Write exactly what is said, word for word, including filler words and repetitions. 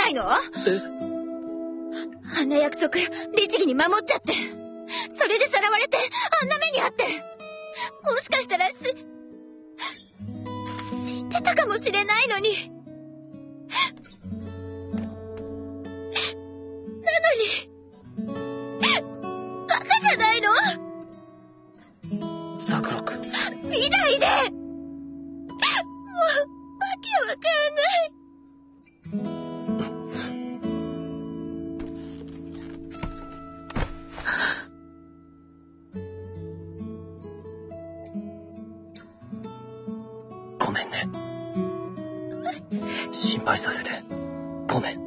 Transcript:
ないの？ え？ あんな約束律儀に守っちゃって、それでさらわれてあんな目にあって、もしかしたらす知ってたかもしれないのに。なのにバカじゃないの？ 桜君、 見ないで。もうわけわかんない。 ごめんね。心配させてごめん。